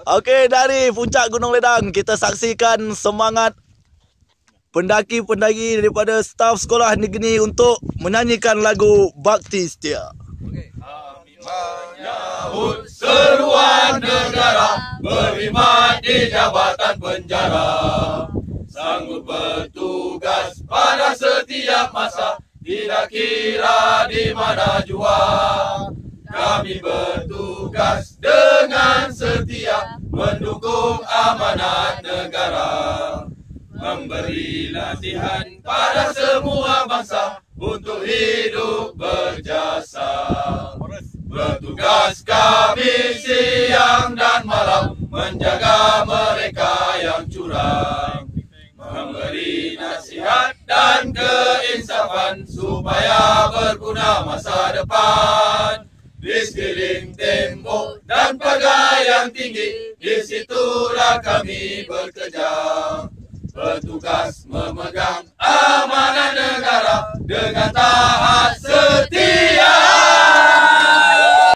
Okey, dari puncak Gunung Ledang kita saksikan semangat pendaki-pendaki daripada staf sekolah negeri untuk menyanyikan lagu Bakti Setia. Menyahut seruan negara, berkhidmat di jabatan penjara, sanggup bertugas pada setiap masa, tidak kira di mana jua. Kami bertugas dengan setia, mendukung amanat negara, memberi latihan pada semua bangsa untuk hidup berjasa. Bertugas kami siang dan malam, menjaga mereka yang curang, memberi nasihat dan keinsafan supaya berguna masa depan. Di sekeliling tembok dan pagar yang tinggi, disitulah kami bekerja, bertugas memegang